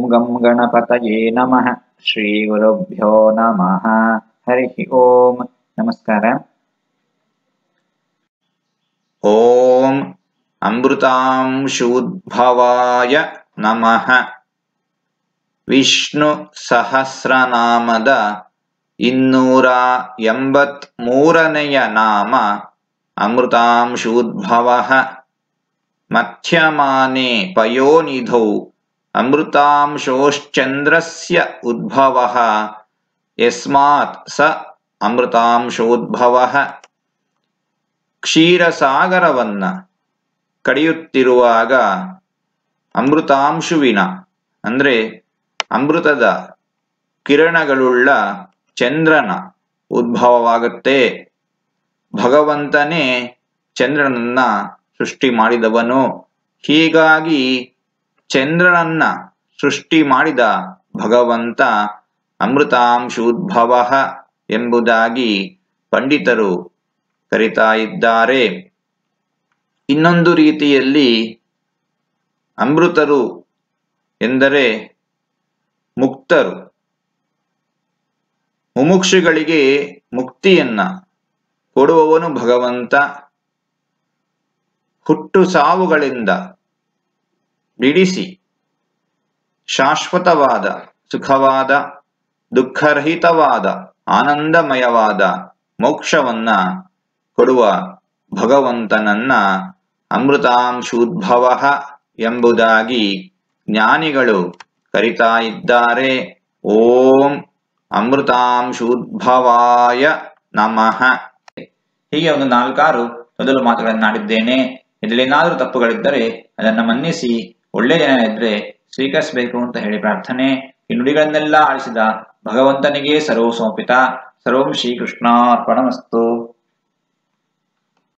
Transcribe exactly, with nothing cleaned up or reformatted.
ಗಂ ಗಣಪತಯೇ ನಮಃ. ಶ್ರೀ ಗುರುಭ್ಯೋ ನಮಃ. ಹರಿ ಓಂ. ನಮಸ್ಕಾರ. ಓಂ ಅಮೃತಾಂಶುದ್ಭವಾಯ ನಮಃ. ವಿಷ್ಣು ಸಹಸ್ರನಾಮದ ಇನ್ನೂರ ಎಂಬತ್ ಮೂರನೆಯ ನಾಮ ಅಮೃತಾಂಶುದ್ಭವಃ. ಮಧ್ಯಮಾನೆ ಪಯೋನಿಧೌ ಅಮೃತಾಂಶೋಶ್ಚಂದ್ರಸ್ಯ ಉದ್ಭವಃ ಯಸ್ಮಾತ್ ಸ ಅಮೃತಾಂಶೋದ್ಭವಃ. ಕ್ಷೀರಸಾಗರವನ್ನ ಕಡಿಯುತ್ತಿರುವಾಗ ಅಮೃತಾಂಶುವಿನ ಅಂದ್ರೆ ಅಮೃತದ ಕಿರಣಗಳುಳ್ಳ ಚಂದ್ರನ ಉದ್ಭವವಾಗುತ್ತೆ. ಭಗವಂತನೇ ಚಂದ್ರನನ್ನ ಸೃಷ್ಟಿ ಮಾಡಿದವನು. ಹೀಗಾಗಿ ಚಂದ್ರನನ್ನ ಸೃಷ್ಟಿ ಮಾಡಿದ ಭಗವಂತ ಅಮೃತಾಂಶೋದ್ಭವ ಎಂಬುದಾಗಿ ಪಂಡಿತರು ಕರೀತಾ ಇದ್ದಾರೆ. ಇನ್ನೊಂದು ರೀತಿಯಲ್ಲಿ ಅಮೃತರು ಎಂದರೆ ಮುಕ್ತರು. ಮುಮುಕ್ಷುಗಳಿಗೆ ಮುಕ್ತಿಯನ್ನ ಕೊಡುವವನು ಭಗವಂತ. ಹುಟ್ಟು ಸಾವುಗಳಿಂದ ಬಿಡಿಸಿ ಶಾಶ್ವತವಾದ ಸುಖವಾದ ದುಃಖರಹಿತವಾದ ಆನಂದಮಯವಾದ ಮೋಕ್ಷವನ್ನ ಕೊಡುವ ಭಗವಂತನನ್ನ ಅಮೃತಾಂಶೋದ್ಭವ ಎಂಬುದಾಗಿ ಜ್ಞಾನಿಗಳು ಕರೀತಾ ಇದ್ದಾರೆ. ಓಂ ಅಮೃತಾಂಶೋದ್ಭವಾಯ ನಮಃ. ಹೀಗೆ ಒಂದು ನಾಲ್ಕಾರು ಮೊದಲು ಮಾತುಗಳನ್ನಾಡಿದ್ದೇನೆ. ಇದರಲ್ಲೇನಾದರೂ ತಪ್ಪುಗಳಿದ್ದರೆ ಅದನ್ನು ಮನ್ನಿಸಿ ಒಳ್ಳೆಯ ಜನ ಇದ್ರೆ ಸ್ವೀಕರಿಸಬೇಕು ಅಂತ ಹೇಳಿ ಪ್ರಾರ್ಥನೆ. ಈ ನುಡಿಗಳನ್ನೆಲ್ಲ ಆಳಿಸಿದ ಭಗವಂತನಿಗೆ ಸರ್ವ ಸಮರ್ಪಿತ. ಸರ್ವಂ ಶ್ರೀಕೃಷ್ಣಾರ್ಪಣಮಸ್ತು.